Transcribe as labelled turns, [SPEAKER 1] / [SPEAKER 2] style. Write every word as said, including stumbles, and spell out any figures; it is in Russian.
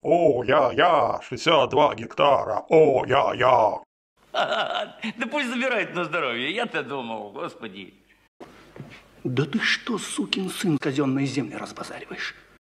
[SPEAKER 1] О, я, я, шестьдесят два гектара, о, я, я.
[SPEAKER 2] Да пусть забирает на здоровье, я-то думал, господи.
[SPEAKER 3] Да ты что, сукин сын, казенные земли разбазариваешь?